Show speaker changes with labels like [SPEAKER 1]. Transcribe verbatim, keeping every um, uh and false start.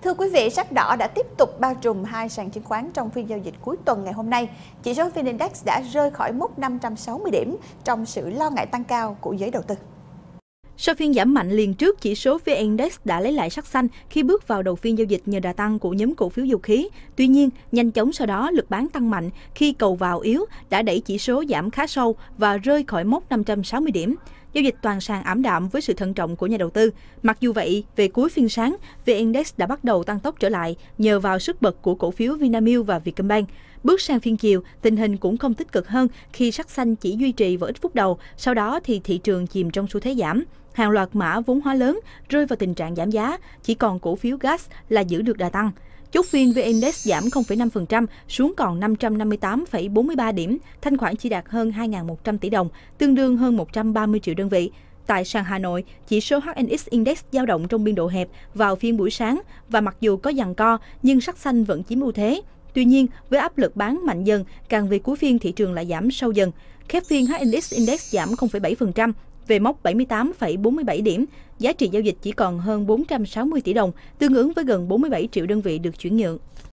[SPEAKER 1] Thưa quý vị, sắc đỏ đã tiếp tục bao trùm hai sàn chứng khoán trong phiên giao dịch cuối tuần ngày hôm nay. Chỉ số vê en-Index đã rơi khỏi mốc năm trăm sáu mươi điểm trong sự lo ngại tăng cao của giới đầu tư.
[SPEAKER 2] Sau phiên giảm mạnh liền trước, chỉ số vê en-Index đã lấy lại sắc xanh khi bước vào đầu phiên giao dịch nhờ đà tăng của nhóm cổ phiếu dầu khí. Tuy nhiên, nhanh chóng sau đó lực bán tăng mạnh khi cầu vào yếu đã đẩy chỉ số giảm khá sâu và rơi khỏi mốc năm trăm sáu mươi điểm. Giao dịch toàn sàn ảm đạm với sự thận trọng của nhà đầu tư. Mặc dù vậy, về cuối phiên sáng, vê en-Index đã bắt đầu tăng tốc trở lại nhờ vào sức bật của cổ phiếu Vinamilk và Vietcombank. Bước sang phiên chiều, tình hình cũng không tích cực hơn khi sắc xanh chỉ duy trì vào ít phút đầu, sau đó thì thị trường chìm trong xu thế giảm. Hàng loạt mã vốn hóa lớn rơi vào tình trạng giảm giá, chỉ còn cổ phiếu gas là giữ được đà tăng. Chốt phiên vê en-Index giảm không phẩy năm phần trăm xuống còn năm trăm năm mươi tám phẩy bốn mươi ba điểm, thanh khoản chỉ đạt hơn hai nghìn một trăm tỷ đồng, tương đương hơn một trăm ba mươi triệu đơn vị. Tại sàn Hà Nội, chỉ số hát en ích Index dao động trong biên độ hẹp vào phiên buổi sáng và mặc dù có giằng co nhưng sắc xanh vẫn chiếm ưu thế. Tuy nhiên, với áp lực bán mạnh dần, càng về cuối phiên thị trường lại giảm sâu dần. Khép phiên hát en ích Index giảm không phẩy bảy phần trăm về mốc bảy mươi tám phẩy bốn mươi bảy điểm, giá trị giao dịch chỉ còn hơn bốn trăm sáu mươi tỷ đồng, tương ứng với gần bốn mươi bảy triệu đơn vị được chuyển nhượng.